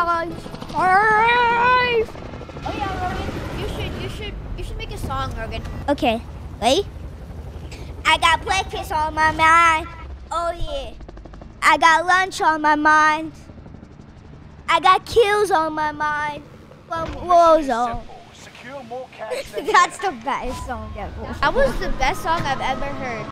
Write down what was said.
Oh yeah, Rogan. You should make a song, Rogan. Okay, ready? I got breakfast on my mind. Oh yeah. I got lunch on my mind. I got kills on my mind from Warzone. Secure more cash. That's the best song ever. That was the best song I've ever heard.